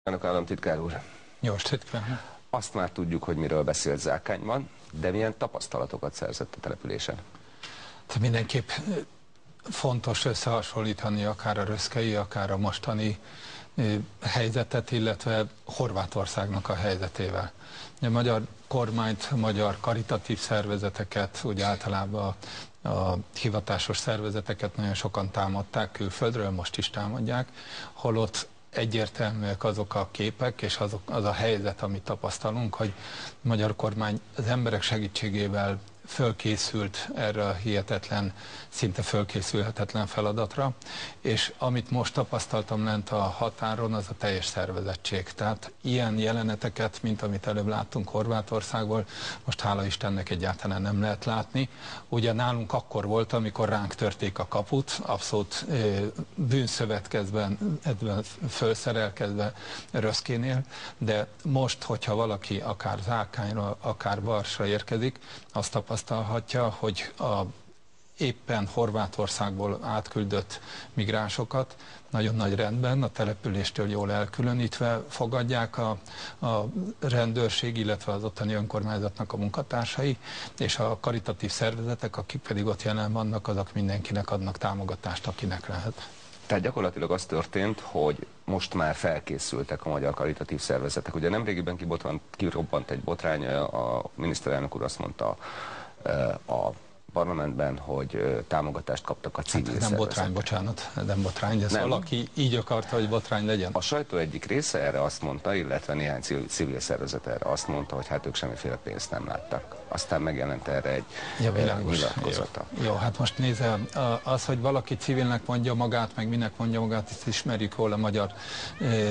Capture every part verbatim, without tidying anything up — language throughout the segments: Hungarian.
Államtitkár úr. Jó estét kívánok! Azt már tudjuk, hogy miről beszélt Zákányban, de milyen tapasztalatokat szerzett a településen? De mindenképp fontos összehasonlítani akár a röszkei, akár a mostani helyzetet, illetve Horvátországnak a helyzetével. A magyar kormányt, a magyar karitatív szervezeteket, úgy általában a, a hivatásos szervezeteket nagyon sokan támadták külföldről, most is támadják, holott egyértelműek azok a képek, és azok, az a helyzet, amit tapasztalunk, hogy a magyar kormány az emberek segítségével fölkészült erre a hihetetlen, szinte fölkészülhetetlen feladatra, és amit most tapasztaltam lent a határon, az a teljes szervezettség. Tehát ilyen jeleneteket, mint amit előbb láttunk Horvátországból, most hála Istennek egyáltalán nem lehet látni. Ugye nálunk akkor volt, amikor ránk törték a kaput, abszolút e, bűnszövetkezben, ebben fölszerelkezve Röszkénél, de most, hogyha valaki akár Zákányra, akár Barsra érkezik, azt tapasztalhatja, hogy a éppen Horvátországból átküldött migránsokat nagyon nagy rendben, a településtől jól elkülönítve fogadják a, a rendőrség, illetve az ottani önkormányzatnak a munkatársai, és a karitatív szervezetek, akik pedig ott jelen vannak, azok mindenkinek adnak támogatást, akinek lehet. Tehát gyakorlatilag az történt, hogy most már felkészültek a magyar karitatív szervezetek. Ugye nemrégiben kirobbant egy botrány, a miniszterelnök úr azt mondta a parlamentben, hogy támogatást kaptak a civil hát, nem szervezetek. botrány, bocsánat, nem botrány, de ez valaki így akarta, hogy botrány legyen. A sajtó egyik része erre azt mondta, illetve néhány civil szervezet erre azt mondta, hogy hát ők semmiféle pénzt nem láttak. Aztán megjelent erre egy ja, nyilatkozata. Jó, jó, hát most nézze, az, hogy valaki civilnek mondja magát, meg minek mondja magát, ezt ismerjük hol a magyar eh,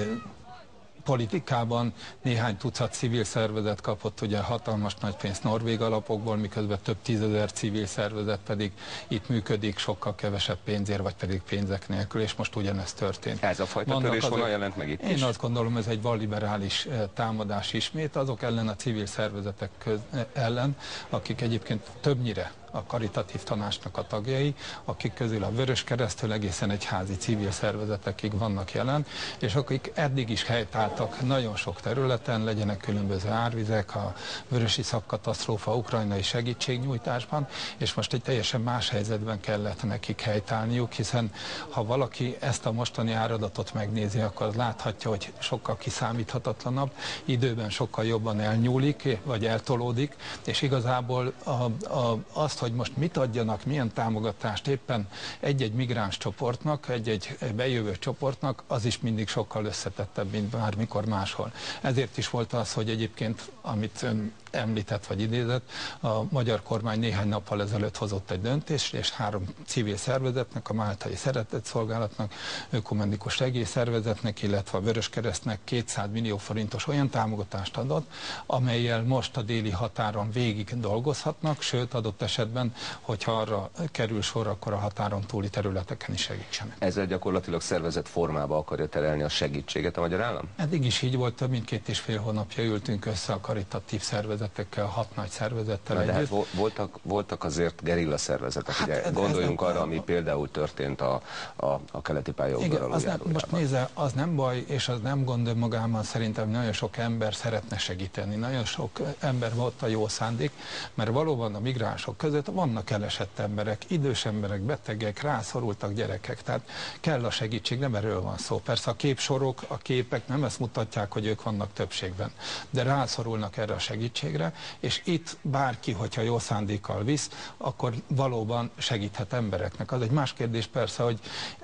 politikában. Néhány tucat civil szervezet kapott ugye hatalmas nagy pénzt norvég alapokból, miközben több tízezer civil szervezet pedig itt működik sokkal kevesebb pénzért, vagy pedig pénzek nélkül, és most ugyanezt történt. Ez a fajta törés honnan jelent meg itt Én is? azt gondolom, ez egy balliberális támadás ismét, azok ellen a civil szervezetek köz, ellen, akik egyébként többnyire a karitatív tanácsnak a tagjai, akik közül a Vöröskereszttől egészen egyházi civil szervezetekig vannak jelen, és akik eddig is helytáltak nagyon sok területen, legyenek különböző árvizek, a vörösiszap katasztrófa, ukrajnai segítségnyújtásban, és most egy teljesen más helyzetben kellett nekik helytállniuk, hiszen ha valaki ezt a mostani áradatot megnézi, akkor az láthatja, hogy sokkal kiszámíthatatlanabb, időben sokkal jobban elnyúlik, vagy eltolódik, és igazából a, a, azt, hogy most mit adjanak, milyen támogatást éppen egy-egy migráns csoportnak, egy-egy bejövő csoportnak, az is mindig sokkal összetettebb, mint bármikor máshol. Ezért is volt az, hogy egyébként, amit ön említett vagy idézett, a magyar kormány néhány nappal ezelőtt hozott egy döntést, és három civil szervezetnek, a Máltai Szeretetszolgálatnak, Ökumenikus Segélyszervezetnek, illetve a Vöröskeresztnek kétszáz millió forintos olyan támogatást adott, amellyel most a déli határon végig dolgozhatnak, sőt adott esetben, hogyha arra kerül sor, akkor a határon túli területeken is segítsenek. Ezzel gyakorlatilag szervezett formába akarja terelni a segítséget a magyar állam? Eddig is így volt, több mint két és fél hónapja ültünk össze a karitatív szervezetekkel, hat nagy szervezettel Na, együtt. de hát voltak, voltak azért gerilla szervezetek, hát ugye, ez, gondoljunk ez arra, nem, ami például történt a, a, a keleti pályaudvar aluljárójában. Most nézze, az nem baj, és az nem gond önmagában, szerintem nagyon sok ember szeretne segíteni, nagyon sok ember volt a jó szándék, mert valóban a migránsok között vannak elesett emberek, idős emberek, betegek, rászorultak gyerekek, tehát kell a segítség, nem erről van szó. Persze a képsorok, a képek nem ezt mutatják, hogy ők vannak többségben, de rászorulnak erre a segítségre, és itt bárki, hogyha jó szándékkal visz, akkor valóban segíthet embereknek. Az egy más kérdés persze, hogy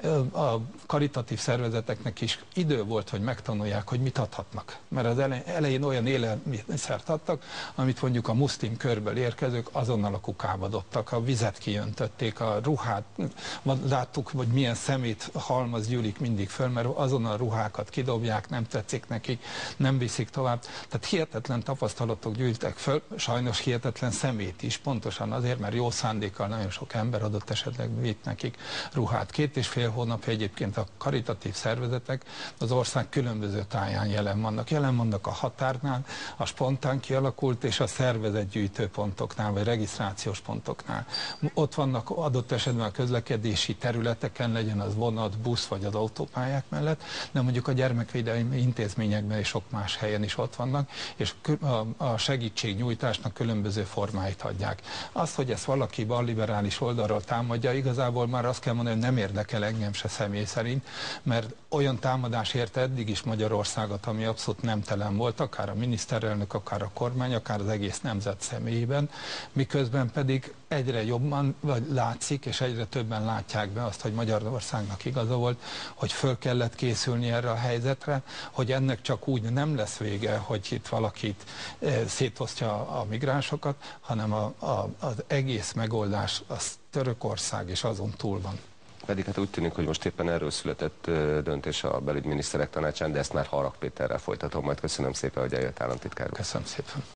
a karitatív szervezeteknek is idő volt, hogy megtanulják, hogy mit adhatnak. Mert az elején olyan élelmiszert adtak, amit mondjuk a muszlim körből érkezők azonnal a kukába dobtak, a vizet kijöntötték, a ruhát, láttuk, hogy milyen szemét halmaz gyűlik mindig föl, mert azonnal a ruhákat kidobják, nem tetszik nekik, nem viszik tovább. Tehát hihetetlen tapasztalatok gyűjt ültek föl, sajnos hihetetlen szemét is, pontosan azért, mert jó szándékkal nagyon sok ember adott esetleg vitt nekik ruhát. Két és fél hónapja egyébként a karitatív szervezetek az ország különböző táján jelen vannak. Jelen vannak a határnál, a spontán kialakult és a szervezett gyűjtőpontoknál, vagy regisztrációs pontoknál. Ott vannak adott esetben a közlekedési területeken, legyen az vonat, busz vagy az autópályák mellett, de mondjuk a gyermekvédelmi intézményekben és sok más helyen is ott vannak, és a segítségnyújtásnak különböző formáit adják. Azt, hogy ezt valaki balliberális oldalról támadja, igazából már azt kell mondani, hogy nem érdekel engem se személy szerint, mert olyan támadás érte eddig is Magyarországot, ami abszolút nemtelen volt, akár a miniszterelnök, akár a kormány, akár az egész nemzet személyében, miközben pedig egyre jobban vagy látszik, és egyre többen látják be azt, hogy Magyarországnak igaza volt, hogy föl kellett készülni erre a helyzetre, hogy ennek csak úgy nem lesz vége, hogy itt valakit e, szétosztja a migránsokat, hanem a, a, az egész megoldás az Törökország és azon túl van. Pedig hát úgy tűnik, hogy most éppen erről született döntés a belügyminiszterek tanácsán, de ezt már Harag Péterrel folytatom, majd köszönöm szépen, hogy eljött államtitkár úr. Köszönöm szépen.